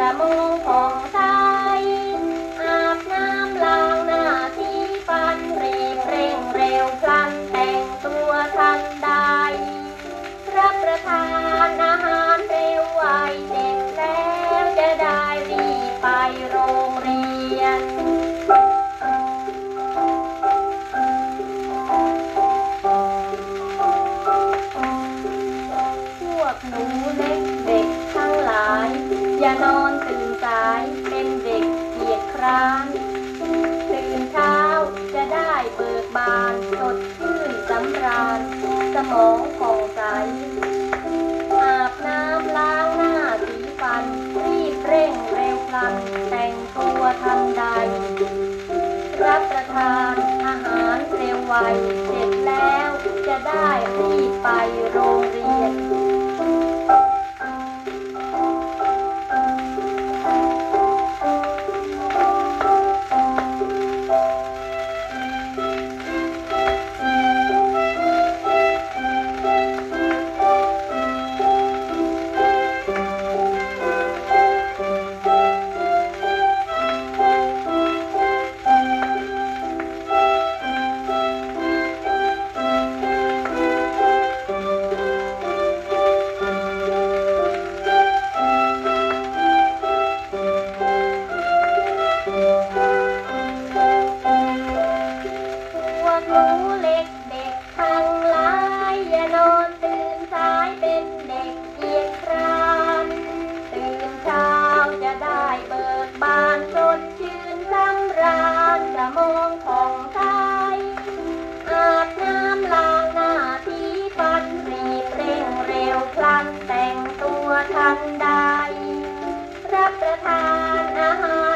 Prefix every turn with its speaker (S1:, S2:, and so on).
S1: ระมงผ่องใสอาบน้ำล้างหน้าสีฟันรีบเร่งเร็วพลันแต่งตัวทันใดรับประทานอาหารเร็วไวเสร็จแล้วจะได้รีบไปโรงเรียนพวกหนูเล็กเด็กทั้งหลายอย่านอนตื่นสายเป็นเด็กเกียจคร้านตื่นเช้าจะได้เบิกบานสดชื่นสำราญสมองผ่องใสอาบน้ำล้างหน้าสีฟันรีบเร่งเร็วพลันแต่งตัวทันใดรับประทานอาหารเร็วไวเสร็จแล้วจะได้รีบไปโรงเรียนมองผ่องใสอาบน้ำล้างหน้าที่ฟันรีบเร่งเร็วพลันแต่งตัวทันใดรับประทานอาหาร